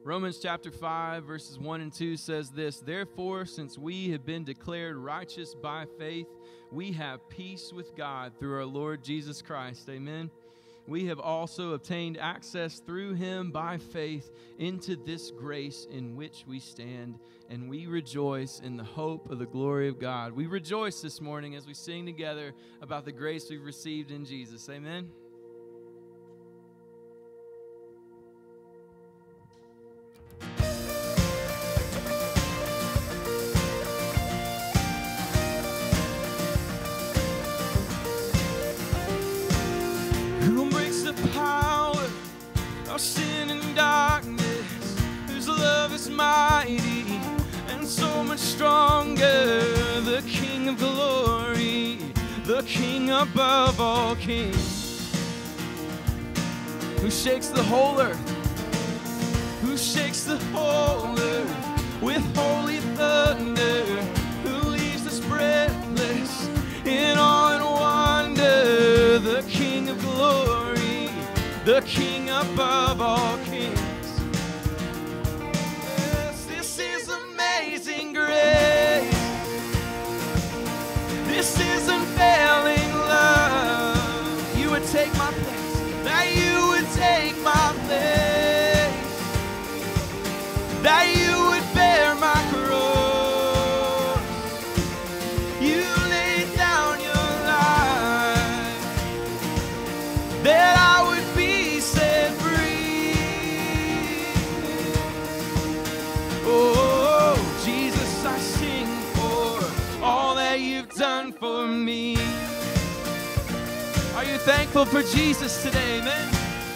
Romans chapter 5, verses 1 and 2 says this, "Therefore, since we have been declared righteous by faith, we have peace with God through our Lord Jesus Christ." Amen. We have also obtained access through him by faith into this grace in which we stand, and we rejoice in the hope of the glory of God. We rejoice this morning as we sing together about the grace we've received in Jesus. Amen. Power of sin and darkness, whose love is mighty and so much stronger. The King of glory, the King above all kings, who shakes the whole earth, who shakes the whole earth with holy thunder, who leaves us breathless in awe and wonder. The King of glory, the King above all kings. Yes, this is amazing grace. This is unfailing love. You would take my place, that you would take my place, that you would bear my cross. You laid down your life, that I would set free. Oh, Jesus, I sing for all that you've done for me. Are you thankful for Jesus today, man?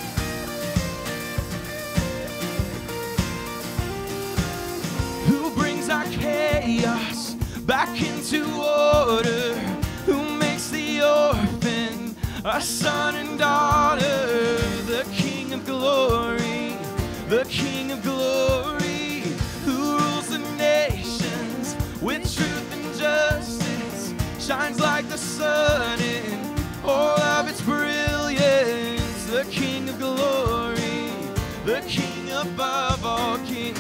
Who brings our chaos back into order, who makes the orphan a son and daughter. The King of glory, the King of glory, who rules the nations with truth and justice, shines like the sun in all of its brilliance. The King of glory, the King above all kings.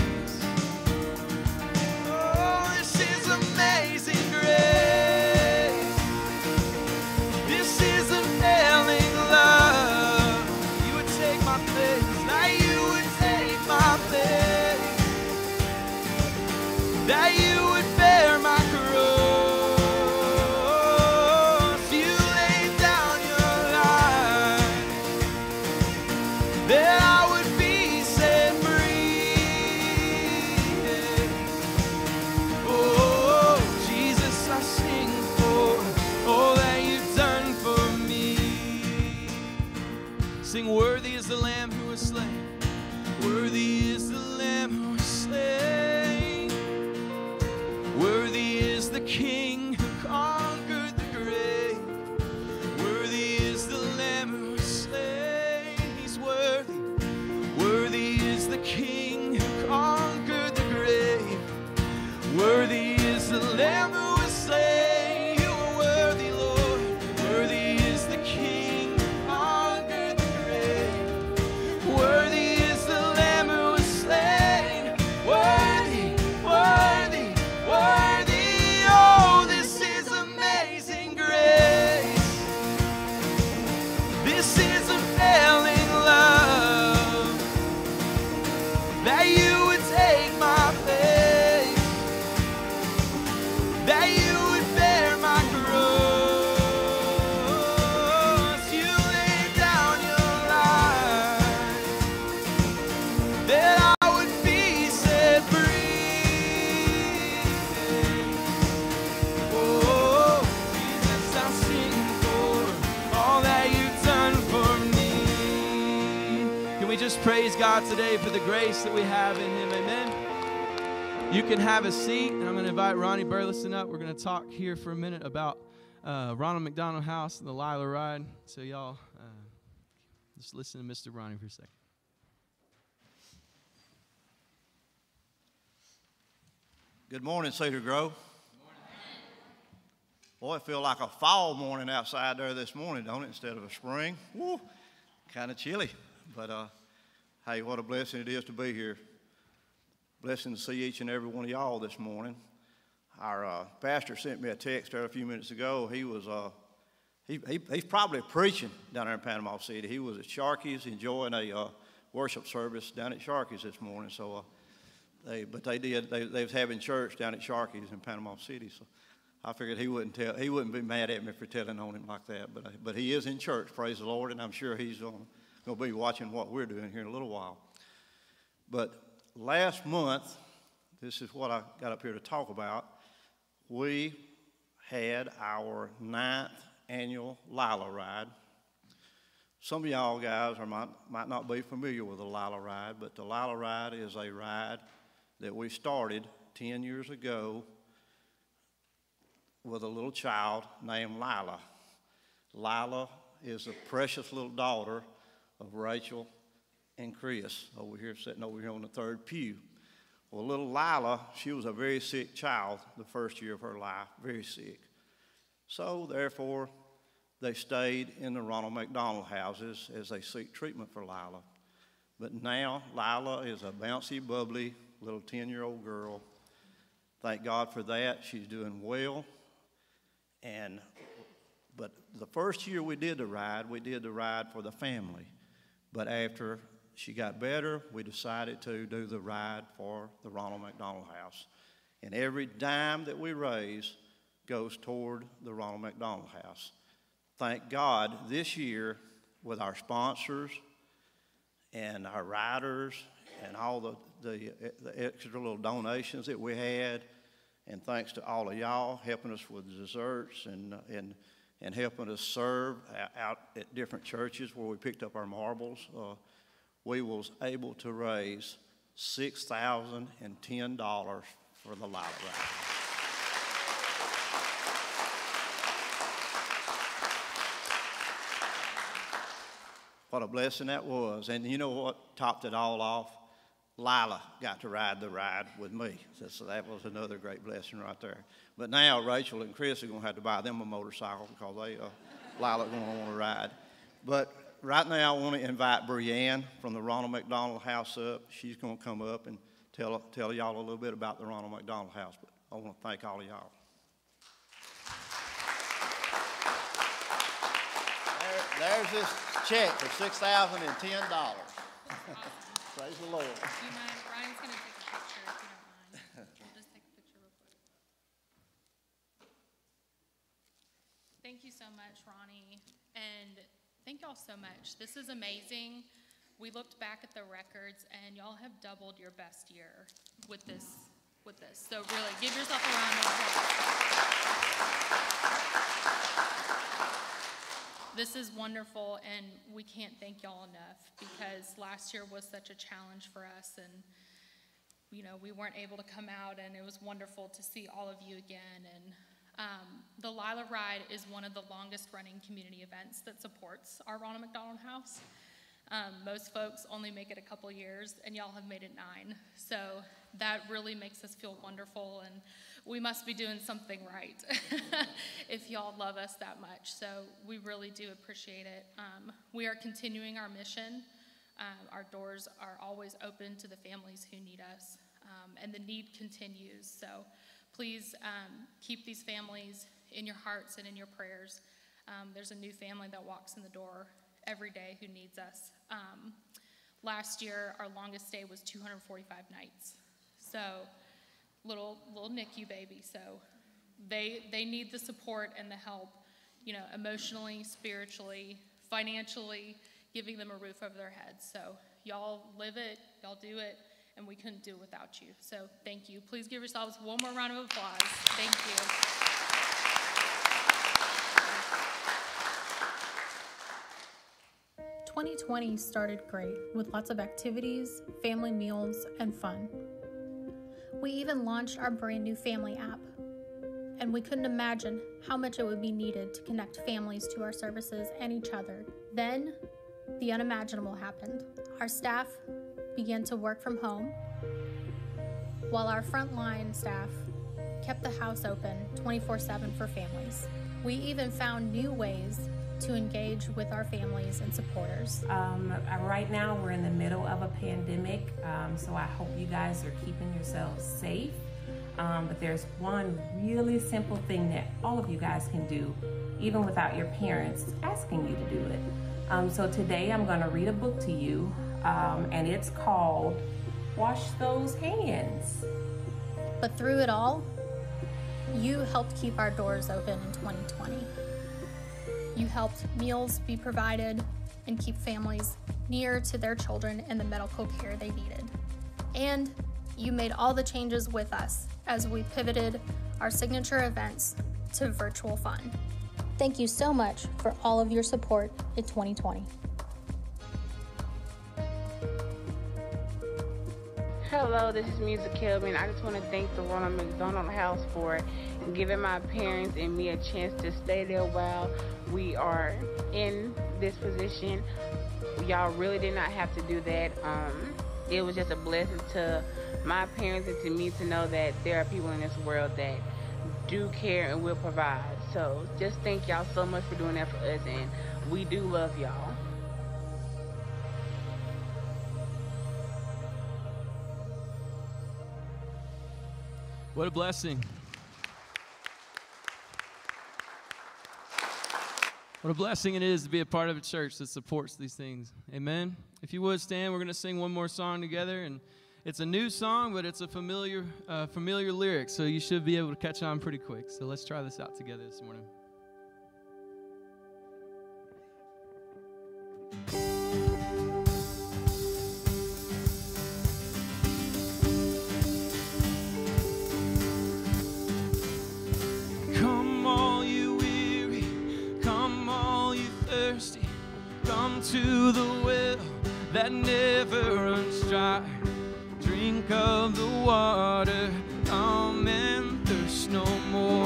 Oh, this is amazing grace. This is unfailing love. You would take my place, that you would take my place, that you would bear my cross. You laid down your life, that I would be set free. Oh, Jesus, I sing for all that you've done for me. Sing, worthy is the Lamb who was slain. Worthy is the Lamb who was slain. Worthy is the King who conquered the grave. Worthy is the Lamb who was slain. He's worthy. Worthy is the King who conquered the grave. Worthy is the Lamb who was slain. You are worthy, Lord. Worthy is the King who conquered the grave. Worthy is the Lamb who was slain. Worthy, worthy, worthy. Oh, this is amazing grace. This is unfailing love, that you would take my place, that you would bear my cross. You laid down your life, that I would be set free. Oh, Jesus, I sing for all that you've done for me. Can we just praise God today for the grace that we have in him? Amen. You can have a seat, and I'm going to invite Ronnie Burleson up. We're going to talk here for a minute about Ronald McDonald House and the Lila Ride. So y'all just listen to Mr. Ronnie for a second. Good morning, Cedar Grove. Boy, it feels like a fall morning outside there this morning, don't it, instead of a spring? Woo, kind of chilly. But, hey, what a blessing it is to be here Blessing to see each and every one of y'all this morning. Our pastor sent me a text there a few minutes ago. He was he's probably preaching down there in Panama City. He was at Sharkey's enjoying a worship service down at Sharkey's this morning. So they was having church down at Sharkey's in Panama City. So I figured he wouldn't be mad at me for telling on him like that. But he is in church, praise the Lord, and I'm sure he's going to be watching what we're doing here in a little while. But last month, this is what I got up here to talk about. We had our 9th annual Lila Ride. Some of y'all guys might not be familiar with the Lila Ride, but the Lila Ride is a ride that we started 10 years ago with a little child named Lila. Lila is the precious little daughter of Rachel and Chris, sitting over here on the third pew. Well, little Lila, she was a very sick child the first year of her life, very sick. So, therefore, they stayed in the Ronald McDonald houses as they seek treatment for Lila. But now, Lila is a bouncy, bubbly little 10-year-old girl. Thank God for that. She's doing well. But the first year we did the ride for the family. But after she got better, we decided to do the ride for the Ronald McDonald House. And every dime that we raise goes toward the Ronald McDonald House. Thank God this year, with our sponsors and our riders and all the extra little donations that we had, and thanks to all of y'all helping us with the desserts and helping us serve out at different churches where we picked up our marbles, we was able to raise $6,010 for the Lila Ride. What a blessing that was. And you know what topped it all off? Lila got to ride the ride with me. So that was another great blessing right there. But now Rachel and Chris are going to have to buy them a motorcycle because Lila's going to want to ride. But right now I want to invite Brianne from the Ronald McDonald House up. She's going to come up and tell y'all a little bit about the Ronald McDonald House. But I want to thank all of y'all. There's this check for $6,010. Praise the Lord. Do you mind? Ryan's going to take a picture if you don't mind. We'll just take a picture real quick. Thank you so much, Ronnie. And thank y'all so much. This is amazing. We looked back at the records, and y'all have doubled your best year with this. So really, give yourself a round of applause. This is wonderful, and we can't thank y'all enough because last year was such a challenge for us, and we weren't able to come out, and it was wonderful to see all of you again. And the Lila Ride is one of the longest running community events that supports our Ronald McDonald House. Most folks only make it a couple years, and y'all have made it 9. So that really makes us feel wonderful, and we must be doing something right if y'all love us that much. So we really do appreciate it. We are continuing our mission. Our doors are always open to the families who need us, and the need continues. So please keep these families in your hearts and in your prayers. There's a new family that walks in the door every day who needs us. Last year, our longest stay was 245 nights. So little NICU baby. So they need the support and the help, emotionally, spiritually, financially, giving them a roof over their heads. So y'all live it, y'all do it, and we couldn't do it without you. So thank you. Please give yourselves one more round of applause. Thank you. 2020 started great with lots of activities, family meals, and fun. We even launched our brand new family app, and we couldn't imagine how much it would be needed to connect families to our services and each other. Then, the unimaginable happened. Our staff began to work from home, while our frontline staff kept the house open 24/7 for families. We even found new ways to engage with our families and supporters. Right now, we're in the middle of a pandemic, so I hope you guys are keeping yourselves safe. But there's one really simple thing that all of you guys can do, even without your parents asking you to do it. So today I'm going to read a book to you, and it's called Wash Those Hands. But through it all, you helped keep our doors open in 2020. You helped meals be provided and keep families near to their children and the medical care they needed. And you made all the changes with us as we pivoted our signature events to virtual fun. Thank you so much for all of your support in 2020. Hello, this is Music Kelvin. I just want to thank the Ronald McDonald House for giving my parents and me a chance to stay there while we are in this position. Y'all really did not have to do that. It was just a blessing to my parents and to me to know that there are people in this world that do care and will provide. So just thank y'all so much for doing that for us, and we do love y'all. What a blessing. What a blessing it is to be a part of a church that supports these things. Amen. If you would stand, we're going to sing one more song together, and it's a new song, but it's a familiar lyric, so you should be able to catch on pretty quick. So let's try this out together this morning. Come all you weary, come all you thirsty, come to the well that never runs dry. Drink of the water, come and thirst no more.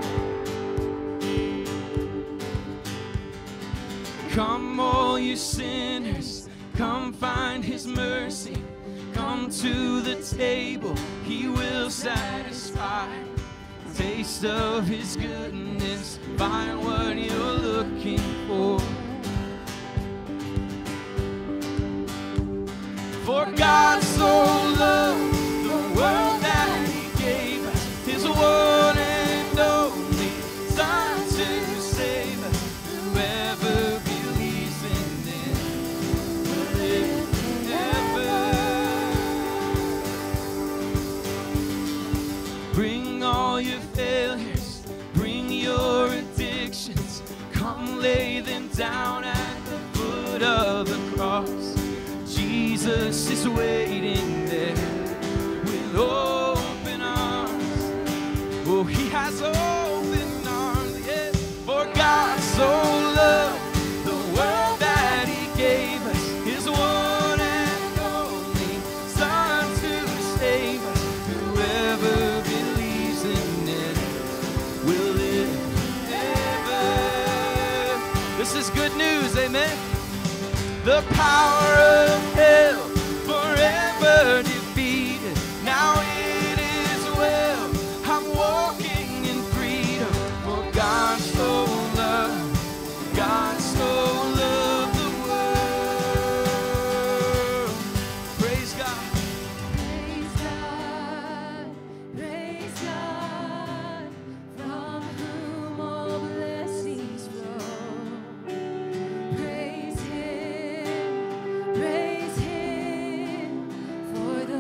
Come all you sinners, come find his mercy. Come to the table, he will satisfy. Taste of his goodness, find what you're looking for. For God so loved the world that he gave us his one and only Son to save us. Whoever believes in him will live forever. Bring all your failures, bring your addictions, come lay them down at the foot of the cross. Jesus is waiting there with open arms. Oh, he has open arms, yeah. For God so loved the world that he gave us his one and only Son to save us. Whoever believes in it will live ever. This is good news, amen. The power of hell forever defeated. Now it is well. I'm walking in freedom. For God so loved, God so loved the world. Praise God. Praise God, praise God, from whom all blessings flow. Praise Him, for the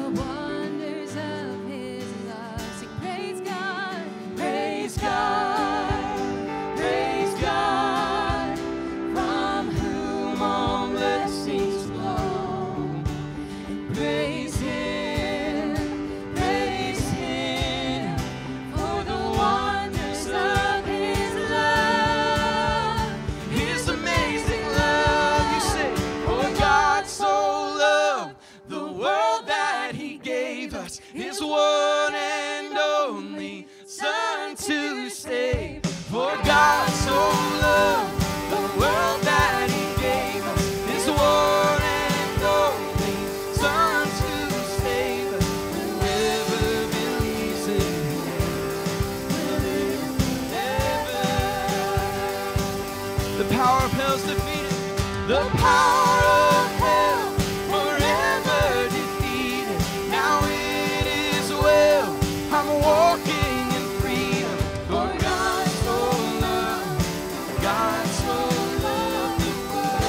was defeated. The power of hell forever defeated. Now it is well. I'm walking in freedom. For God so loved, God so loved the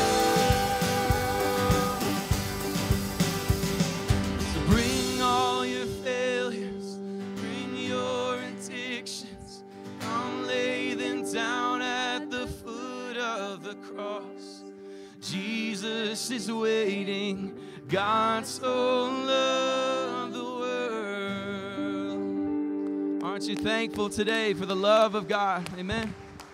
world. So bring all your failures, bring your addictions. Come lay them down at the foot of the cross. Jesus is waiting. God so loved the world. Aren't you thankful today for the love of God? Amen.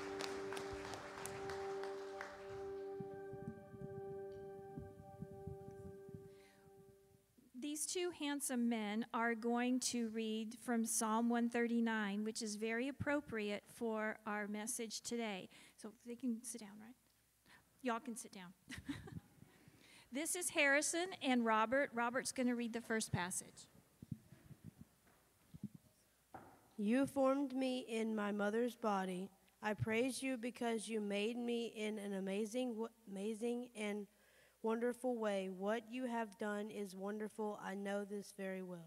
These two handsome men are going to read from Psalm 139, which is very appropriate for our message today. So they can sit down, right? Y'all can sit down. This is Harrison and Robert. Robert's going to read the first passage. You formed me in my mother's body. I praise you because you made me in an amazing and wonderful way. What you have done is wonderful. I know this very well.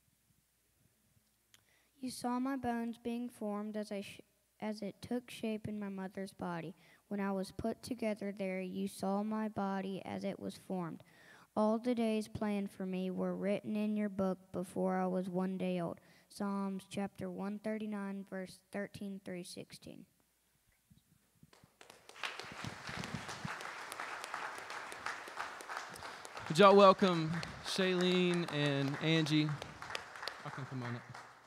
You saw my bones being formed as it took shape in my mother's body. When I was put together there, you saw my body as it was formed. All the days planned for me were written in your book before I was 1 day old. Psalms chapter 139, verse 13 through 16. Would y'all welcome Shailene and Angie? I can come on up.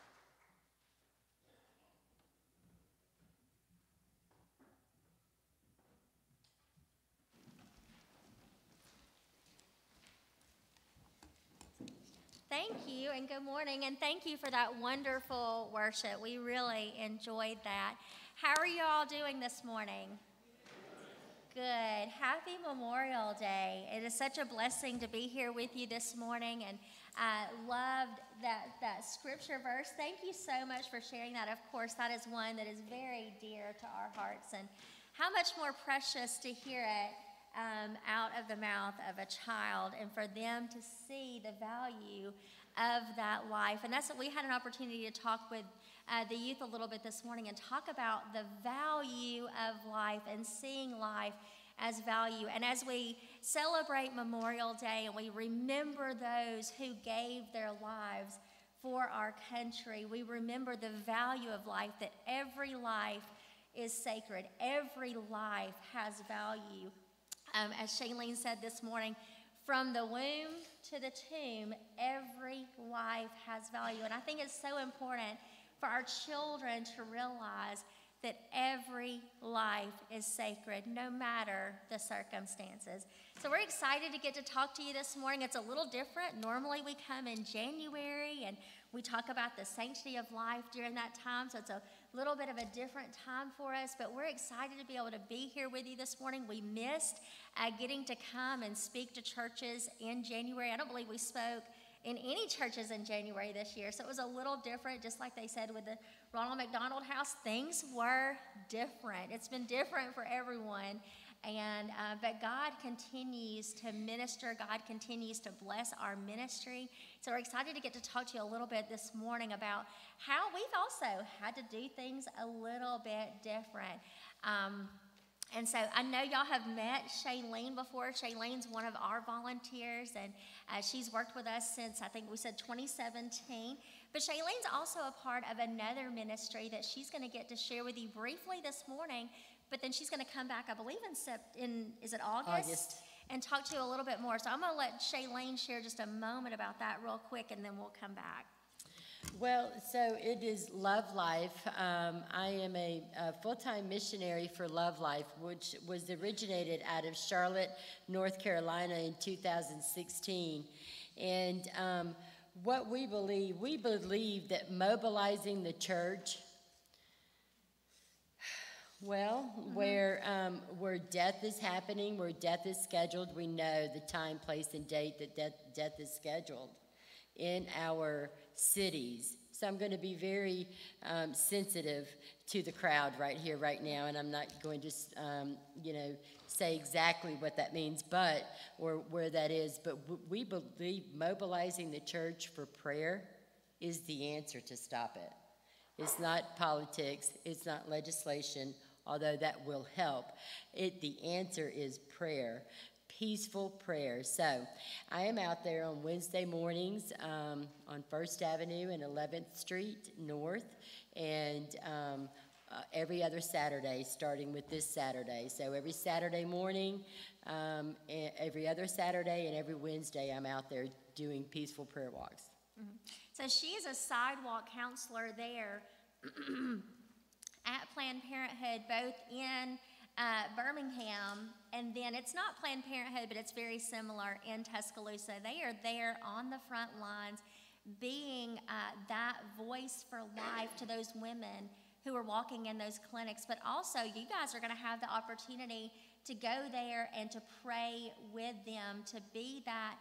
Thank you, and good morning, and thank you for that wonderful worship. We really enjoyed that. How are you all doing this morning? Good. Happy Memorial Day. It is such a blessing to be here with you this morning, and I loved that scripture verse. Thank you so much for sharing that. Of course, that is one that is very dear to our hearts, and how much more precious to hear it out of the mouth of a child, and for them to see the value of that life. And that's what we had an opportunity to talk with the youth a little bit this morning and talk about the value of life and seeing life as value. And as we celebrate Memorial Day and we remember those who gave their lives for our country, we remember the value of life, that every life is sacred. Every life has value. As Shailene said this morning, from the womb to the tomb, every life has value. And I think it's so important for our children to realize that every life is sacred, no matter the circumstances. So we're excited to get to talk to you this morning. It's a little different. Normally we come in January and we talk about the sanctity of life during that time, so it's a little bit of a different time for us, but we're excited to be able to be here with you this morning. We missed getting to come and speak to churches in January. I don't believe we spoke in any churches in January this year, so it was a little different. Just like they said with the Ronald McDonald House, things were different. It's been different for everyone, and but God continues to minister. God continues to bless our ministry. So we're excited to get to talk to you a little bit this morning about how we've also had to do things a little bit different. And so I know y'all have met Shailene before. Shailene's one of our volunteers, and she's worked with us since, I think we said 2017. But Shailene's also a part of another ministry that she's going to get to share with you briefly this morning. But then she's going to come back, I believe, in is it August? And talk to you a little bit more. So I'm going to let Shailene share just a moment about that real quick, and then we'll come back. Well, so it is Love Life. I am a full-time missionary for Love Life, which was originated out of Charlotte, North Carolina in 2016. And what we believe that mobilizing the church, well, where death is happening, where death is scheduled, we know the time, place, and date that death is scheduled in our cities. So I'm going to be very sensitive to the crowd right here, right now, and I'm not going to, say exactly what that means, or where that is. But we believe mobilizing the church for prayer is the answer to stop it. It's not politics. It's not legislation, although that will help. The answer is prayer. Peaceful prayer. So I am out there on Wednesday mornings on 1st Avenue and 11th Street North, and every other Saturday, starting with this Saturday. So every Saturday morning, every other Saturday, and every Wednesday, I'm out there doing peaceful prayer walks. Mm-hmm. So she is a sidewalk counselor there at Planned Parenthood, both in Birmingham, and then it's not Planned Parenthood, but it's very similar in Tuscaloosa. They are there on the front lines being that voice for life to those women who are walking in those clinics. But also, you guys are going to have the opportunity to go there and to pray with them, to be that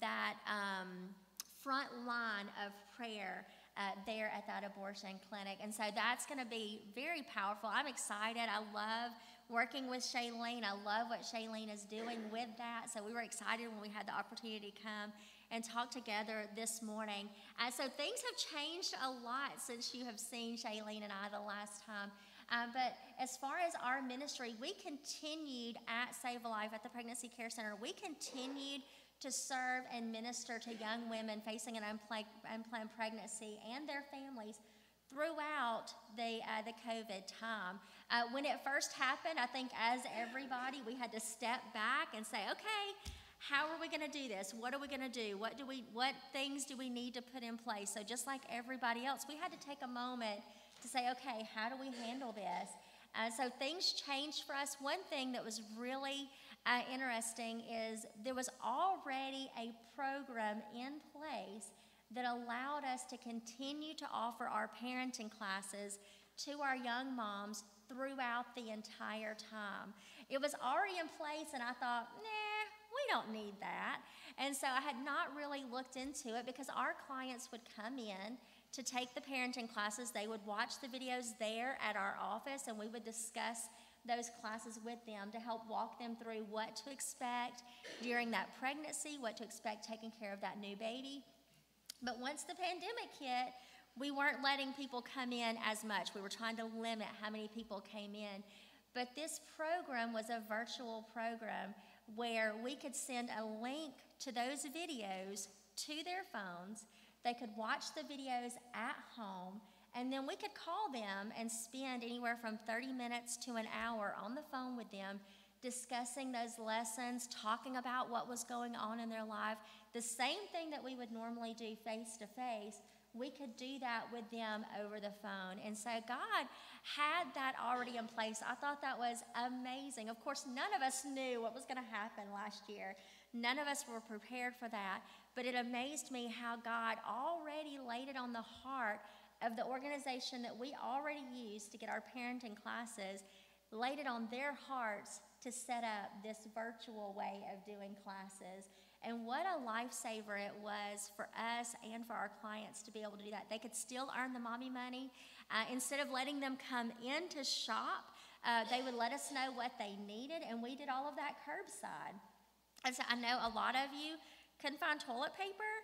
front line of prayer there at that abortion clinic. And so that's going to be very powerful. I'm excited. I love working with Shailene. I love what Shailene is doing with that. So we were excited when we had the opportunity to come and talk together this morning. So things have changed a lot since you have seen Shailene and I the last time. But as far as our ministry, we continued at Sav-A-Life at the Pregnancy Care Center. We continued to serve and minister to young women facing an unplanned pregnancy and their families throughout the COVID time. When it first happened, I think as everybody, we had to step back and say, okay, how are we going to do this? What are we going to do? What things do we need to put in place? So just like everybody else, we had to take a moment to say, okay, how do we handle this? So things changed for us. One thing that was really interesting is there was already a program in place that allowed us to continue to offer our parenting classes to our young moms throughout the entire time. It was already in place, and I thought, nah, we don't need that. And so I had not really looked into it because our clients would come in to take the parenting classes. They would watch the videos there at our office, and we would discuss those classes with them to help walk them through what to expect during that pregnancy, what to expect taking care of that new baby. But once the pandemic hit, we weren't letting people come in as much. We were trying to limit how many people came in. But this program was a virtual program where we could send a link to those videos to their phones. They could watch the videos at home, and then we could call them and spend anywhere from 30 minutes to an hour on the phone with them, discussing those lessons, talking about what was going on in their life. The same thing that we would normally do face-to-face, we could do that with them over the phone. And so God had that already in place. I thought that was amazing. Of course, none of us knew what was going to happen last year. None of us were prepared for that. But it amazed me how God already laid it on the heart of the organization that we already use to get our parenting classes, laid it on their hearts to set up this virtual way of doing classes. And what a lifesaver it was for us and for our clients to be able to do that. They could still earn the mommy money. Instead of letting them come in to shop, they would let us know what they needed, and we did all of that curbside. And so I know a lot of you couldn't find toilet paper,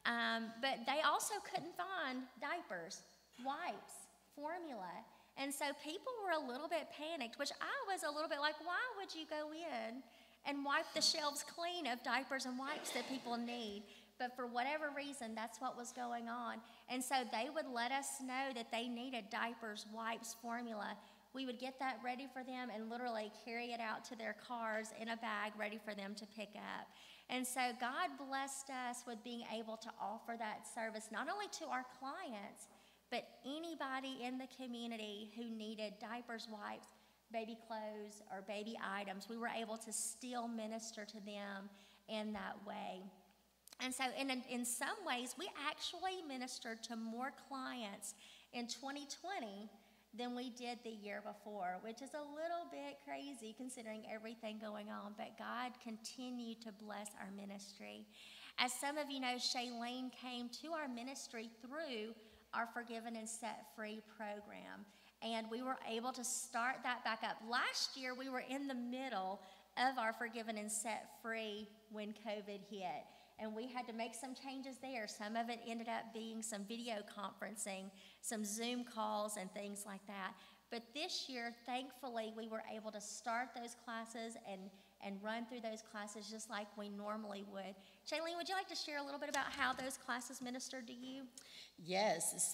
but they also couldn't find diapers, wipes, formula. And so people were a little bit panicked, which I was a little bit like, why would you go in and wipe the shelves clean of diapers and wipes that people need? But for whatever reason, that's what was going on. And so they would let us know that they needed diapers, wipes, formula. We would get that ready for them and literally carry it out to their cars in a bag ready for them to pick up. And so God blessed us with being able to offer that service, not only to our clients, but anybody in the community who needed diapers, wipes, baby clothes, or baby items. We were able to still minister to them in that way. And so in some ways, we actually ministered to more clients in 2020 than we did the year before, which is a little bit crazy considering everything going on, but God continued to bless our ministry. As some of you know, Shailene came to our ministry through our Forgiven and Set Free program, and we were able to start that back up. Last year, we were in the middle of our Forgiven and Set Free when COVID hit, and we had to make some changes there. Some of it ended up being some video conferencing, some Zoom calls, and things like that. But this year, thankfully, we were able to start those classes and run through those classes just like we normally would. Shailene, would you like to share a little bit about how those classes ministered to you? Yes,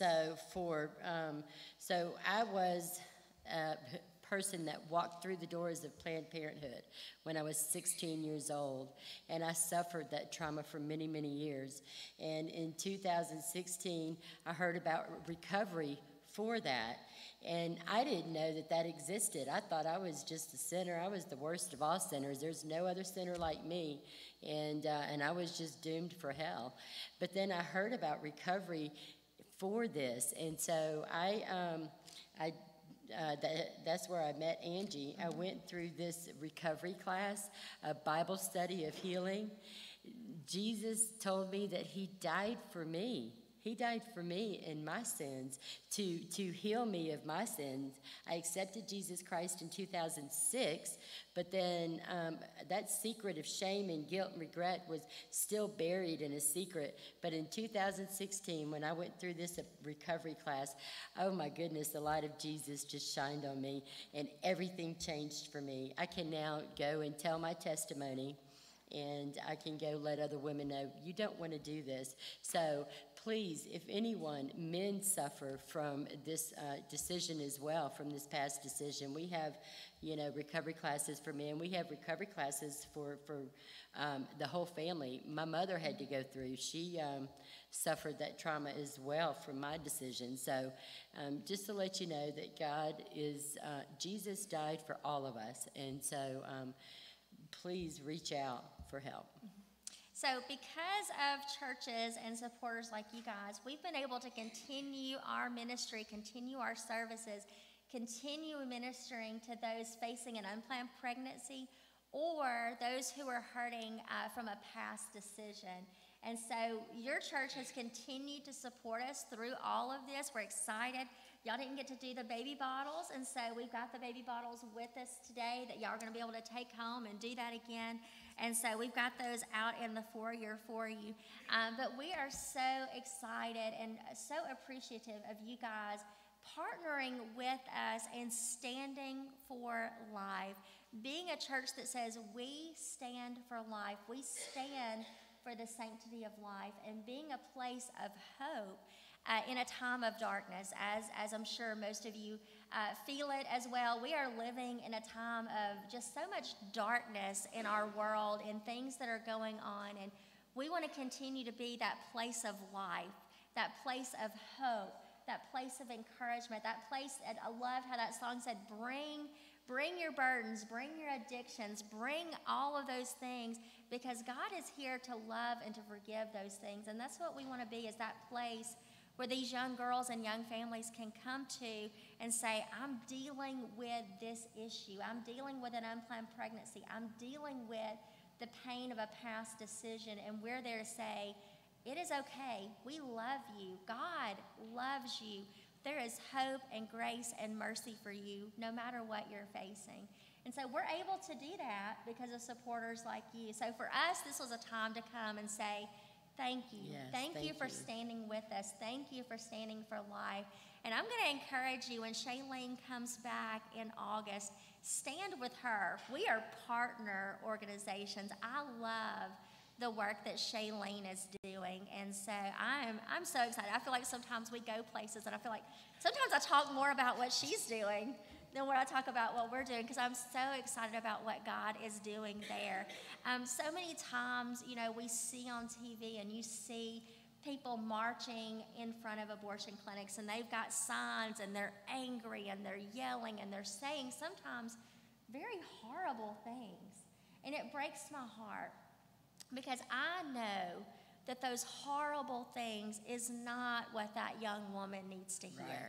so I was a person that walked through the doors of Planned Parenthood when I was 16 years old, and I suffered that trauma for many, many years. And in 2016, I heard about recovery for that, and I didn't know that that existed. I thought I was just a sinner. I was the worst of all sinners. There's no other sinner like me, and I was just doomed for hell. But then I heard about recovery for this, and so that's where I met Angie. I went through this recovery class, a Bible study of healing. Jesus told me that he died for me. He died for me and my sins to heal me of my sins. I accepted Jesus Christ in 2006, but then that secret of shame and guilt and regret was still buried in a secret. But in 2016, when I went through this recovery class, oh my goodness, the light of Jesus just shined on me, and everything changed for me. I can now go and tell my testimony, and I can go let other women know, you don't want to do this. So please, if anyone, men suffer from this decision as well, from this past decision. We have, recovery classes for men. We have recovery classes for the whole family. My mother had to go through. She suffered that trauma as well from my decision. So just to let you know that Jesus died for all of us. And so please reach out for help. So because of churches and supporters like you guys, we've been able to continue our ministry, continue our services, continue ministering to those facing an unplanned pregnancy or those who are hurting from a past decision. And so your church has continued to support us through all of this. We're excited. Y'all didn't get to do the baby bottles, and so we've got the baby bottles with us today that y'all are going to be able to take home and do that again. And so we've got those out in the foyer for you. But we are so excited and so appreciative of you guys partnering with us and standing for life. Being a church that says we stand for life, we stand for the sanctity of life, and being a place of hope in a time of darkness, as I'm sure most of you feel it as well. We are living in a time of just so much darkness in our world and things that are going on, and we want to continue to be that place of life, that place of hope, that place of encouragement, that place, and I love how that song said, bring your burdens, bring your addictions, bring all of those things, because God is here to love and to forgive those things, and that's what we want to be, is that place where these young girls and young families can come to and say, I'm dealing with this issue. I'm dealing with an unplanned pregnancy. I'm dealing with the pain of a past decision. And we're there to say, it is okay. We love you. God loves you. There is hope and grace and mercy for you no matter what you're facing. And so we're able to do that because of supporters like you. So for us, this was a time to come and say, thank you. Yes, thank you for standing with us. Thank you for standing for life. And I'm going to encourage you, when Shailene comes back in August, stand with her. We are partner organizations. I love the work that Shailene is doing. And so I'm so excited. I feel like sometimes we go places and I feel like sometimes I talk more about what she's doing than when I talk about what we're doing, because I'm so excited about what God is doing there. So many times, we see on TV and you see people marching in front of abortion clinics, and they've got signs and they're angry and they're yelling and they're saying sometimes very horrible things. And it breaks my heart, because I know that those horrible things is not what that young woman needs to hear. Right.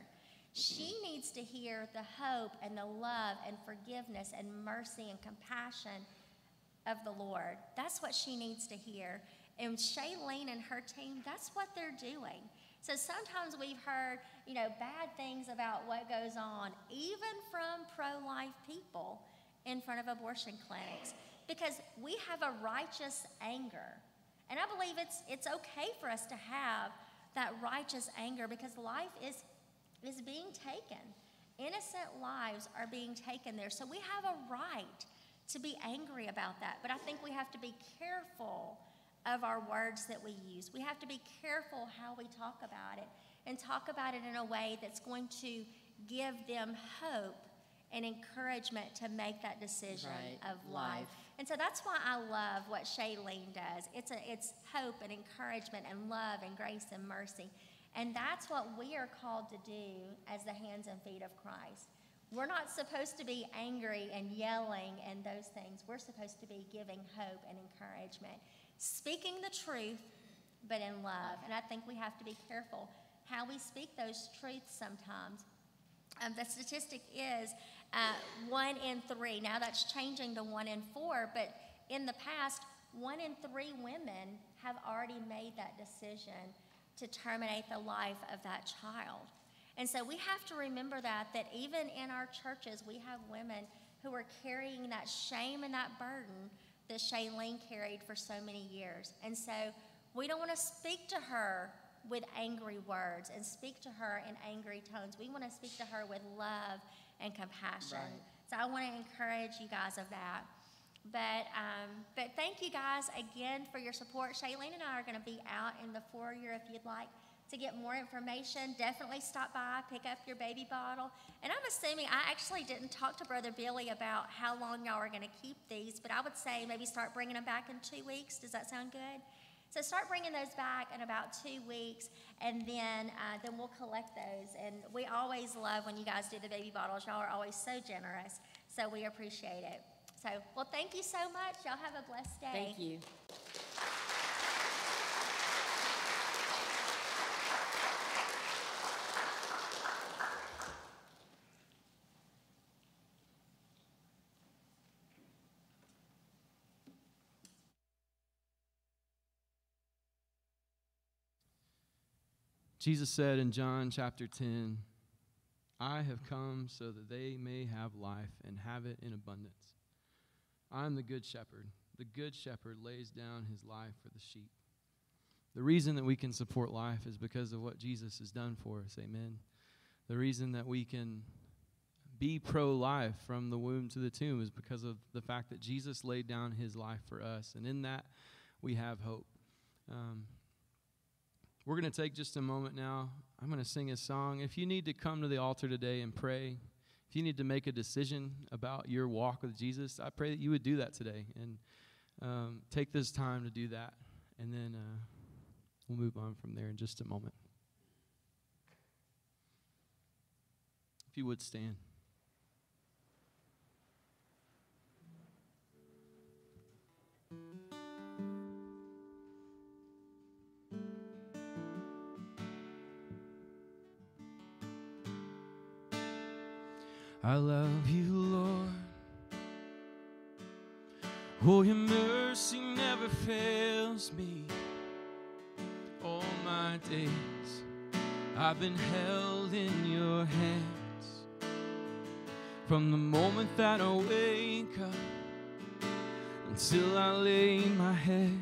She needs to hear the hope and the love and forgiveness and mercy and compassion of the Lord. That's what she needs to hear. And Shailene and her team, that's what they're doing. So sometimes we've heard, bad things about what goes on, even from pro-life people in front of abortion clinics, because we have a righteous anger. And I believe it's okay for us to have that righteous anger, because life is being taken. Innocent lives are being taken there. So we have a right to be angry about that. But I think we have to be careful of our words that we use. We have to be careful how we talk about it, and talk about it in a way that's going to give them hope and encouragement to make that decision of life. And so that's why I love what Shailene does. It's hope and encouragement and love and grace and mercy. And that's what we are called to do as the hands and feet of Christ. We're not supposed to be angry and yelling and those things. We're supposed to be giving hope and encouragement, speaking the truth, but in love. And I think we have to be careful how we speak those truths sometimes. The statistic is 1 in 3. Now that's changing to 1 in 4, but in the past, 1 in 3 women have already made that decision to terminate the life of that child. And so we have to remember that even in our churches, we have women who are carrying that shame and that burden that Shailene carried for so many years. And so we don't want to speak to her with angry words and speak to her in angry tones. We want to speak to her with love and compassion. So I want to encourage you guys of that. But thank you guys again for your support. Shailene and I are going to be out in the foyer if you'd like to get more information. Definitely stop by, pick up your baby bottle. And I'm assuming, I actually didn't talk to Brother Billy about how long y'all are going to keep these, but I would say maybe start bringing them back in 2 weeks. Does that sound good? So start bringing those back in about 2 weeks, and then we'll collect those. And we always love when you guys do the baby bottles. Y'all are always so generous, so we appreciate it. So, well, thank you so much. Y'all have a blessed day. Thank you. Jesus said in John chapter 10, I have come so that they may have life and have it in abundance. I am the good shepherd. The good shepherd lays down his life for the sheep. The reason that we can support life is because of what Jesus has done for us, amen. The reason that we can be pro-life from the womb to the tomb is because of the fact that Jesus laid down his life for us, and in that we have hope. We're going to take just a moment now. I'm going to sing a song. If you need to come to the altar today and pray, if you need to make a decision about your walk with Jesus, I pray that you would do that today and take this time to do that. And then we'll move on from there in just a moment. If you would stand. I love you, Lord. Oh, your mercy never fails me. All my days I've been held in your hands. From the moment that I wake up until I lay my head,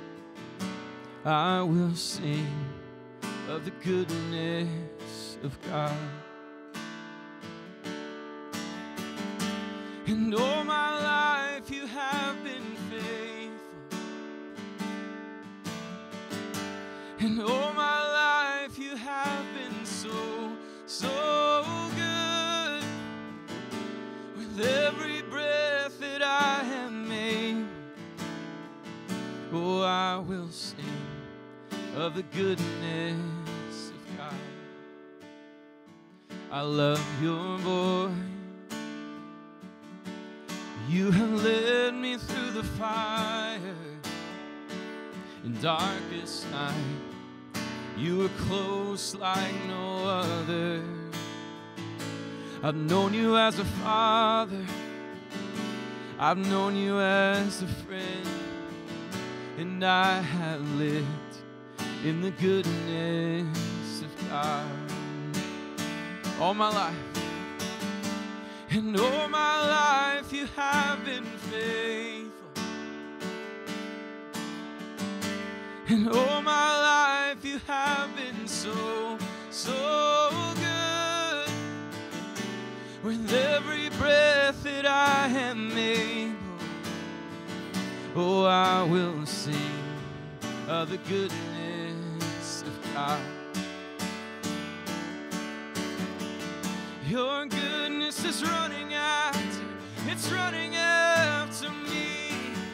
I will sing of the goodness of God. And all my life you have been faithful. And all my life you have been so, so good. With every breath that I have made, oh, I will sing of the goodness of God. I love your voice. You have led me through the fire in darkest night. You were close like no other. I've known you as a father, I've known you as a friend, and I have lived in the goodness of God all my life. And all my life you have been faithful. And all my life you have been so, so good. With every breath that I am able, oh, I will sing of the goodness of God. Your goodness is running after, it's running after me.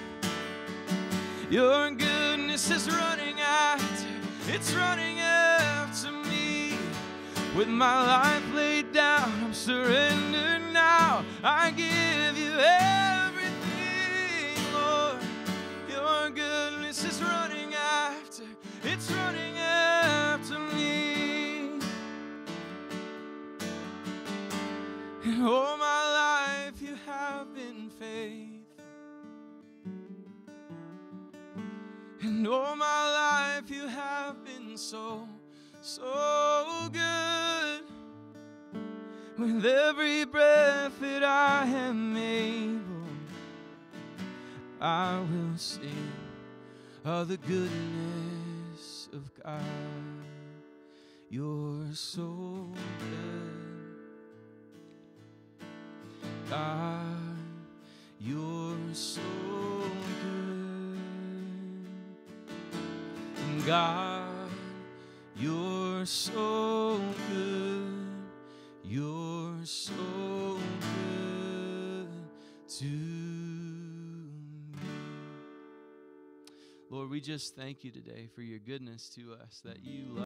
Your goodness is running after, it's running after me. With my life laid down, I'm surrendered now. I give you everything, Lord. Your goodness is running after, it's running after me. And all my life you have been faithful. And all my life you have been so, so good. With every breath that I am able, I will sing of the goodness of God. You're so good, God. You're so good, God. You're so good. You're so good to me. Lord, we just thank you today for your goodness to us, that you love